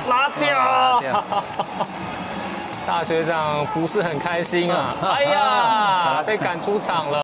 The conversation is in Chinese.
拉掉。大学长不是很开心啊！哎呀，被赶出场了。